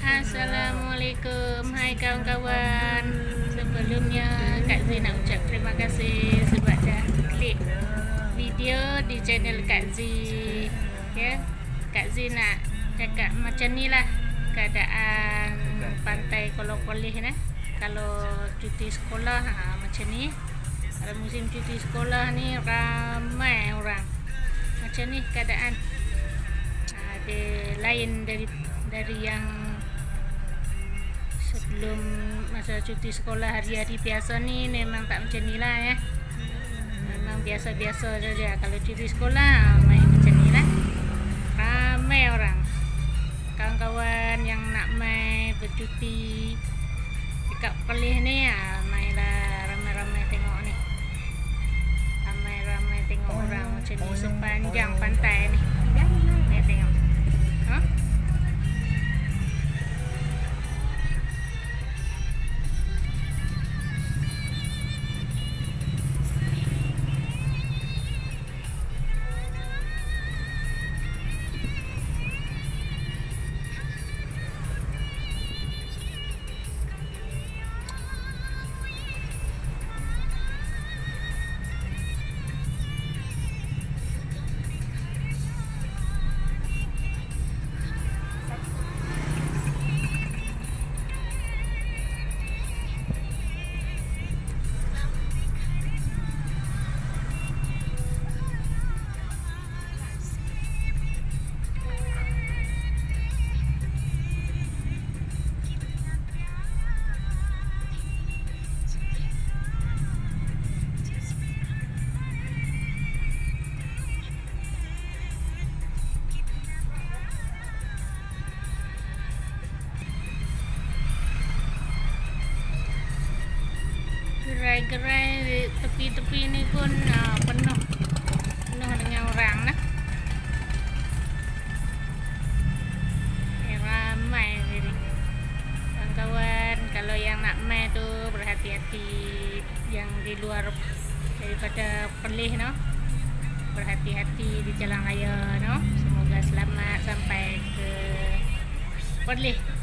Assalamualaikum, hai kawan-kawan. Sebelumnya Kak Z nak ucap terima kasih sebab dah klik video di channel Kak Z. Ya, Kak Z nak cakap macam ni lah keadaan pantai Kolong Kolih ni. Kalau cuti sekolah macam ni. Kalau musim cuti sekolah ni ramai orang. Macam ni keadaan. Dia lain dari yang sebelum masa cuti sekolah hari-hari biasa ni. Memang tak macam ni lah ya. Memang biasa-biasa saja. Kalau cuti sekolah main macam ni lah. Ramai orang. Kawan-kawan yang nak main bercuti dekat Kolih ni mainlah ramai-ramai tengok ni. Ramai-ramai tengok orang macam ni sepanjang pantai ni. Ni tengok. Gerai-gerai di tepi-tepi ni pun penuh dengan orang nah. Ramai jadi. Kawan-kawan kalau yang nak main tu berhati-hati, yang di luar daripada Kolih no. Berhati-hati di jalan raya no. Semoga selamat sampai ke Kolih.